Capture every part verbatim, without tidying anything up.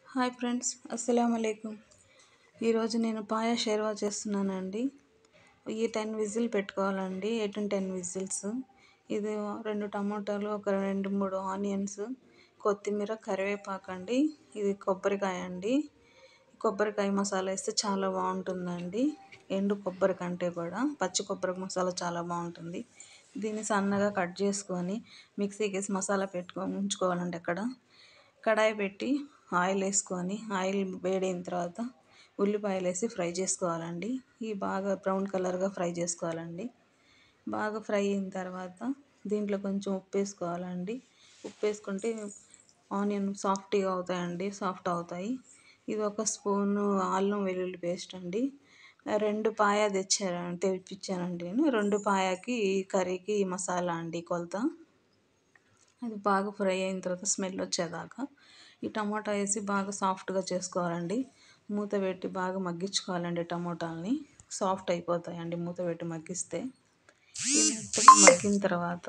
Hi friends, అస్సలం అలైకుం. ఈరోజు నేను పాయా షేర్వా చేస్తున్నానండి. ఈ టెన్ విజిల్ పెట్టుకోవాలండి, ఎయిట్ టు టెన్ విజిల్స్. ఇది రెండు టమాటాలు, ఒక రెండు మూడు ఆనియన్స్, కొత్తిమీర, కరివేపాకు అండి. ఇది కొబ్బరికాయ అండి. కొబ్బరికాయ మసాలా వేస్తే చాలా బాగుంటుందండి. ఎండు కొబ్బరి కంటే కూడా పచ్చి కొబ్బరి మసాలా చాలా బాగుంటుంది. దీన్ని సన్నగా కట్ చేసుకొని మిక్సీకి వేసి మసాలా పెట్టుకొని ఉంచుకోవాలండి. అక్కడ కడాయి పెట్టి ఆయిల్ వేసుకొని ఆయిల్ వేడైన తర్వాత ఉల్లిపాయలు వేసి ఫ్రై చేసుకోవాలండి. ఇవి బాగా బ్రౌన్ కలర్గా ఫ్రై చేసుకోవాలండి. బాగా ఫ్రై అయిన తర్వాత దీంట్లో కొంచెం ఉప్పు వేసుకోవాలండి. ఉప్పు వేసుకుంటే ఆనియన్ సాఫ్ట్గా అవుతాయండి, సాఫ్ట్ అవుతాయి. ఇది ఒక స్పూను అల్లం వెల్లుల్లి పేస్ట్ అండి. రెండు పాయా తెచ్చారు తెప్పించానండి నేను. రెండు పాయాకి కర్రీకి మసాలా అండి కొలత. అది బాగా ఫ్రై అయిన తర్వాత స్మెల్ వచ్చేదాకా ఈ టమాటా వేసి బాగా సాఫ్ట్గా చేసుకోవాలండి. మూత పెట్టి బాగా మగ్గించుకోవాలండి. టమాటాలని సాఫ్ట్ అయిపోతాయండి మూత పెట్టి మగ్గిస్తే. ఈ మెత్తగా మగ్గిన తర్వాత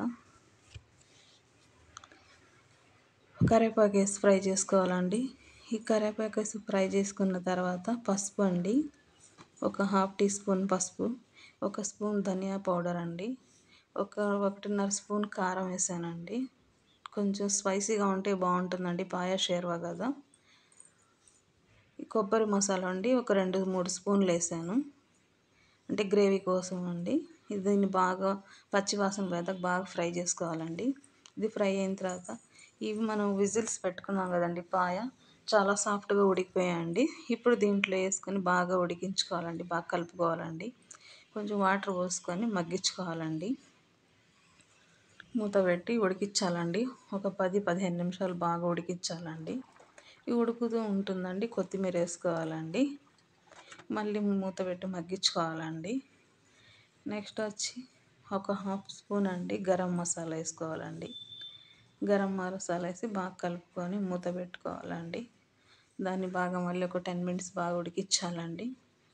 కరివేపాకు వేసి ఫ్రై చేసుకోవాలండి. ఈ కరివేపాకు వేసి ఫ్రై చేసుకున్న తర్వాత పసుపు అండి, ఒక హాఫ్ టీ స్పూన్ పసుపు, ఒక స్పూన్ ధనియా పౌడర్ అండి, ఒక ఒకటిన్నర స్పూన్ కారం వేసానండి. కొంచెం స్పైసీగా ఉంటే బాగుంటుందండి, పాయా షేర్వా కదా. కొబ్బరి మసాలా అండి, ఒక రెండు మూడు స్పూన్లు వేసాను, అంటే గ్రేవీ కోసం అండి. దీన్ని బాగా పచ్చివాసన పోయేదాకా బాగా ఫ్రై చేసుకోవాలండి. ఇది ఫ్రై అయిన తర్వాత ఇవి మనం విజిల్స్ పెట్టుకున్నాం కదండి, పాయ చాలా సాఫ్ట్గా ఉడికిపోయాయండి. ఇప్పుడు దీంట్లో వేసుకొని బాగా ఉడికించుకోవాలండి, బాగా కలుపుకోవాలండి. కొంచెం వాటర్ పోసుకొని మగ్గించుకోవాలండి. మూత పెట్టి ఉడికించాలండి. ఒక పది పదిహేను నిమిషాలు బాగా ఉడికించాలండి. ఇది ఉడుకుతూ ఉంటుందండి. కొత్తిమీర వేసుకోవాలండి. మళ్ళీ మూత పెట్టి మగ్గించుకోవాలండి. నెక్స్ట్ వచ్చి ఒక హాఫ్ స్పూన్ అండి గరం మసాలా వేసుకోవాలండి. గరం మసాలా వేసి బాగా కలుపుకొని మూత పెట్టుకోవాలండి. దాన్ని బాగా మళ్ళీ ఒక టెన్ మినిట్స్ బాగా ఉడికించాలండి.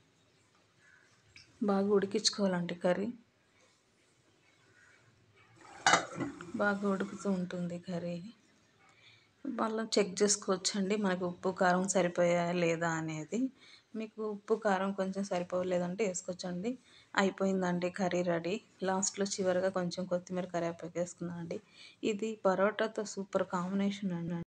బాగా ఉడికించుకోవాలండి. కర్రీ బాగా ఉడుకుతూ ఉంటుంది కర్రీ. మళ్ళీ చెక్ చేసుకోవచ్చండి మనకు ఉప్పు కారం సరిపోయా లేదా అనేది. మీకు ఉప్పు కారం కొంచెం సరిపోలేదంటే వేసుకోవచ్చండి. అయిపోయిందండి కర్రీ రెడీ. లాస్ట్లో చివరిగా కొంచెం కొత్తిమీర కరివేపాకు వేసుకున్నానండి. ఇది పరోటాతో సూపర్ కాంబినేషన్ అండి.